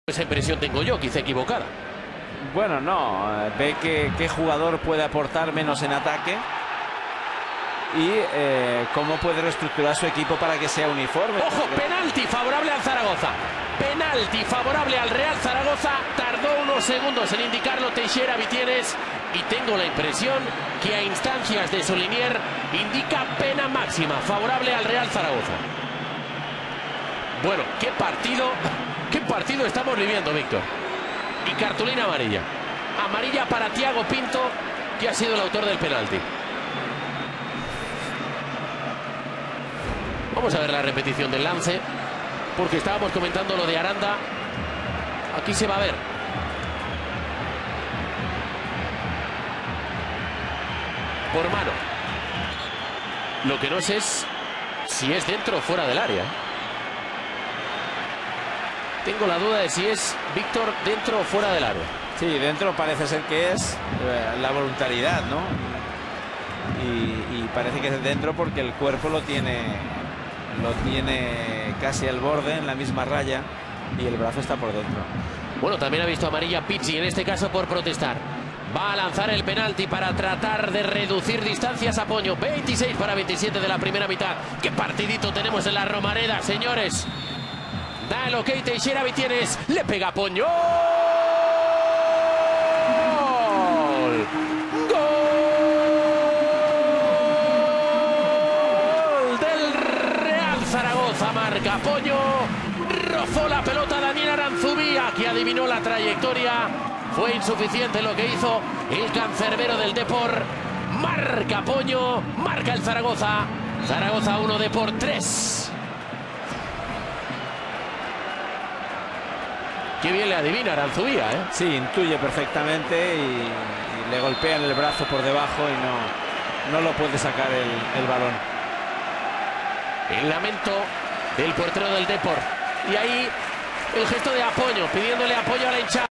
Esa impresión tengo yo, quizá equivocada. Bueno, no. Ve que qué jugador puede aportar menos en ataque y cómo puede reestructurar su equipo para que sea uniforme. ¡Ojo! Penalti favorable al Zaragoza. Penalti favorable al Real Zaragoza. Tardó unos segundos en indicarlo Teixeira Vitienes. Y tengo la impresión que a instancias de Solinier indica pena máxima favorable al Real Zaragoza. Bueno, qué partido estamos viviendo, Víctor. Y cartulina amarilla. Amarilla para Thiago Pinto, que ha sido el autor del penalti. Vamos a ver la repetición del lance, porque estábamos comentando lo de Aranda. Aquí se va a ver. Por mano. Lo que no sé es si es dentro o fuera del área. Tengo la duda de si es, Víctor, dentro o fuera del área. Sí, dentro parece ser que es la voluntariedad, ¿no? Y parece que es dentro porque el cuerpo lo tiene casi al borde, en la misma raya, y el brazo está por dentro. Bueno, también ha visto amarilla Pizzi, en este caso por protestar. Va a lanzar el penalti para tratar de reducir distancias a Poño. 26-27 de la primera mitad. ¡Qué partidito tenemos en la Romareda, señores! Da el ok Teixeira Vitienes. Le pega a Poño. ¡Gol! ¡Gol del Real Zaragoza! Marca Poño. Rozó la pelota Daniel Aranzubía, que adivinó la trayectoria. Fue insuficiente lo que hizo el cancerbero del Depor. Marca Poño. Marca el Zaragoza. Zaragoza 1, Depor 3. Qué bien le adivina Aranzubía, ¿eh? Sí, intuye perfectamente y le golpean el brazo por debajo y no lo puede sacar el balón. El lamento del portero del Depor. Y ahí el gesto de apoyo, pidiéndole apoyo a la hinchada.